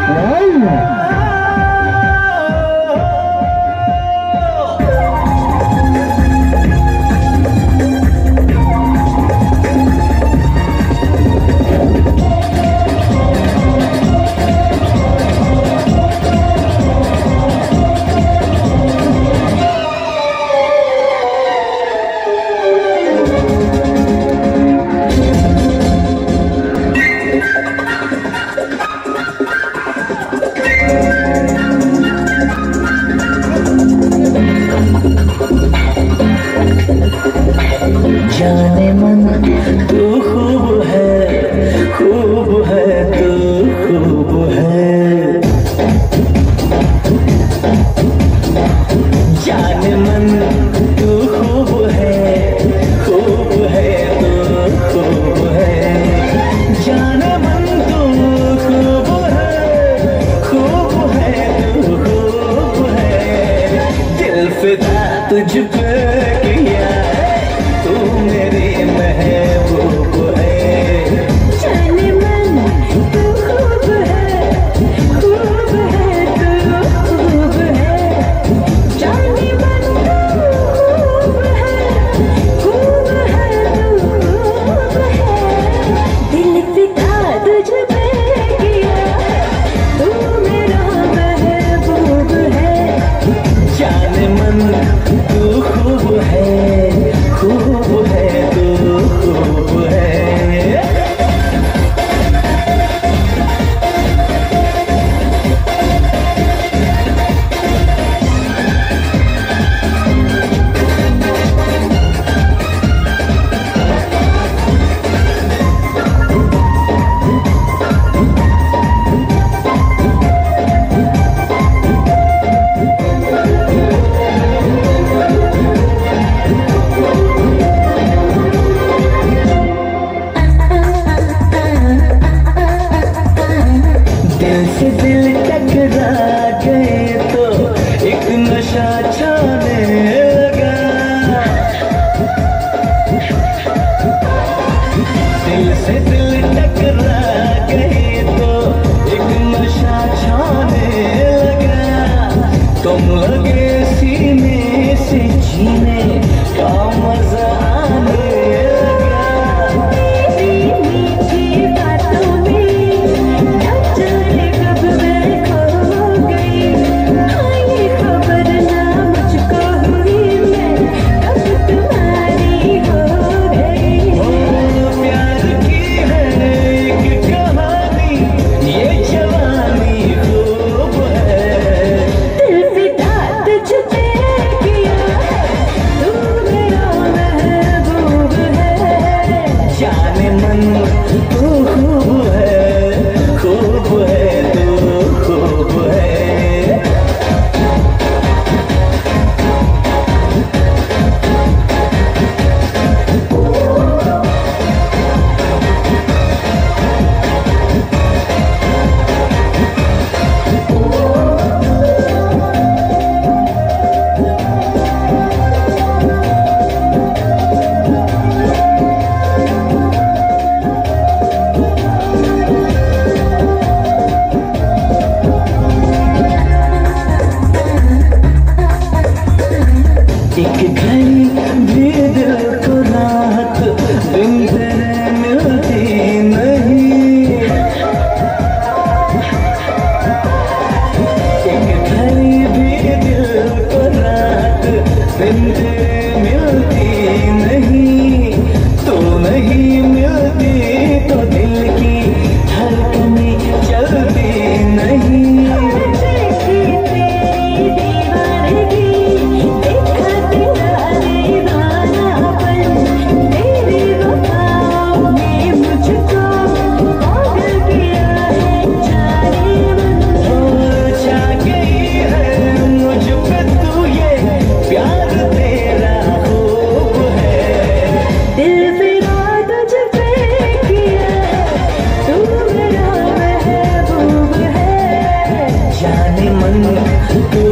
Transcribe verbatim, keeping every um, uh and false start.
जाने मन तू खूब है, खूब है तू खूब है। जाने मन तू खूब है, खूब है तू खूब है। जाने मन तू खूब है, खूब है तू खूब है। दिल फिदा तुझ पे किया तू मेरी महबूब है। जाने मन तू खूब है, खूब है तू खूब है। जाने मन तू खूब है, खूब है तू खूब है। दिल फिदा तुझ पे किया तू मेरा महबूब है। जाने मन तू खूब है, खूब है तू खूब है। दिल से दिल टकरा गए तो एक नशा छाने लगा। दिल से दिल टकरा गए तो एक नशा छाने लगा। तुम लगे सीने से जीने का मजा आने लगा। तेरी मीठी बातों में जाने कब मैं खो गई। हाँ ये खबर ना मुझको हुई, मैं कब तुम्हारी हो गई। ओ प्यार की है एक कहानी, ये जवानी खूब है। दिल फिदा तुझ पे किया तू मेरा महबूब है। जाने मन तू खूब है, खूब है तू खूब है। एक घड़ी भी दिल को राहत दिन तेरे मिलती नहीं। एक घड़ी भी दिल को राहत दिन तेरे मिलती नहीं। तू नहीं मिलती तो दिल की धड़कनें चलती नहीं। देखी तेरी दीवानगी, देखा तेरा दीवानापन। तेरी वफाओं ने मुझको पागल किया है जाने मन। हो जा गई है मुझ पे तू, ये प्यार तेरा खूब है। दिल फिदा तुझ पे किया तू मेरा महबूब है। जाने मन तू